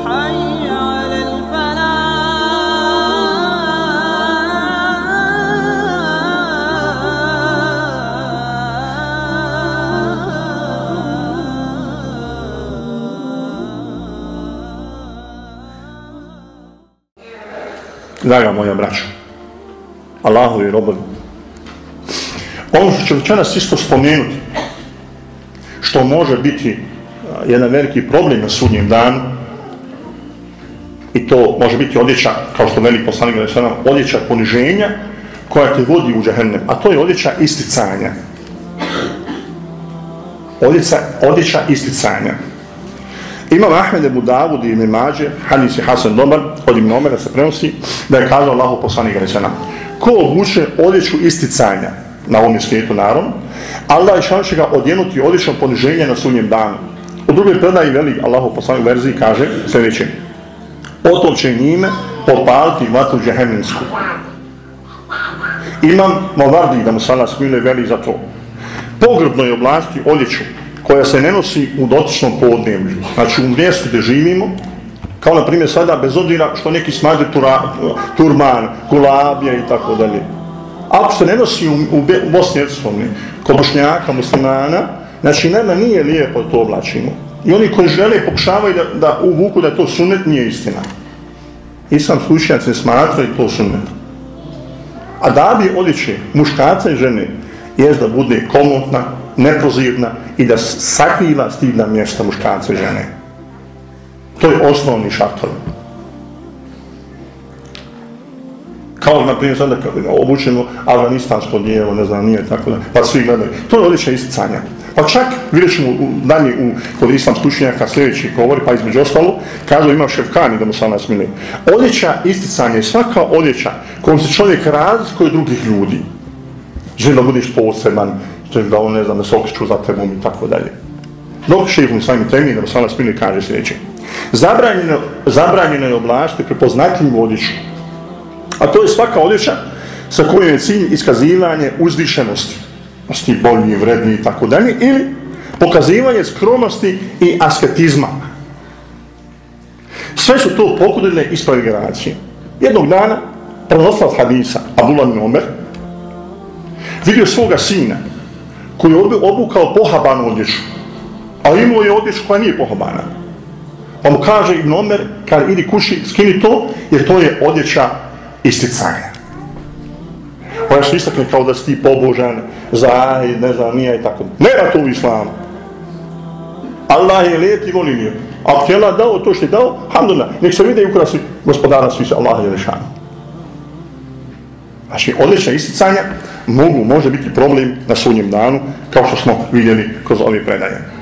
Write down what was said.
Draga moja braćo, Allahovi robovi, ono što ću večeras isto spomenuti, što može biti jedan veliki problem na sudnjem danu, i to može biti odjeća, kao što veli poslanik odjeća poniženja koja te vodi u džehennem, a to je odjeća isticanja. Odjeća isticanja. Imam Ahmed Ebu Davud i Ibn Mađe, hadis je Hasan dobar, od Ibn Omera se prenosi, da je kazao Allahu poslanik ko obuče odjeću isticanja na ovom svijetu naravno, Allah će ga odjenuti odjećom poniženja na sudnjem danu. U drugoj predaji veli Allahu poslanik verziji kaže sljedeće: potom će njime popaliti vatru džehennemsku. Imam Mavardi, da mu se Allah smiluje, veli za to: pogrdno je oblačiti odjeću koja se ne nosi u dotičnom podneblju, znači u mjestu gdje živimo, kao na primjer sada, bez obzira što neki smatraju turban, kulabija i tako dalje. Ako se ne nosi u Bosni i Hercegovini, kod Bošnjaka, muslimana, znači nama nije lijepo to oblačimo. I oni koji žele pokušavaju da uvuku da je to sunnet, nije istina. Islamski učenjaci ne smatraju to sunnet. A da bi odjeće muškarca i žene jest da bude komotna, neprozirna i da sakriva stidna mjesta muškarca i žene. To je osnovni šartor. Kao na primjer sada obučeno afganistansko djevo, ne znam, nije tako da, pa svi gledaju. To je odjeća isticanja. Pa čak, vidjet ćemo dalje kod islamskih učenjaka sljedeći govori, pa između ostalo, kaže Imam Šefkani, da mu se Allah smiluje. Odjeća isticanja je svaka odjeća kojom se čovjek razlikuje od drugih ljudi. Želi da budeš poseban, želi da on, ne znam, da se okreću za tebom i tako dalje. Dok šejh Islam Temije, da mu se Allah smiluje, kaže sljedeće: zabranjeno je oblačiti prepoznatljivu odjeću, a to je svaka odjeća sa kojom je cilj iskazivanje uzvišenosti, sti bolji, vredni i tako dalje, ili pokazivanje skromnosti i asketizma. Sve su to pokudile isprave generacije. Jednog dana prenoslav hadisa Abdullah ibn Omer vidio svoga sina koji je obukao pohabanu odjeću, a imao je odjeću koja nije pohabana. Pa mu kaže Ibn Omer, kad idi kući, skini to, jer to je odjeća isticanja. Ona se istakne kao da si ti pobožan, zahid, ne znam, nije i tako. Nema to u islamu. Allah je lijep i voli lijep. Ako ti je Allah dao to što je dao, alhamdulillah, nek se vide ukrasi gospodara svi se, Allah je rešan. Znači, odlična isticanja može biti problem na sudnjem danu, kao što smo vidjeli kroz ove predaje.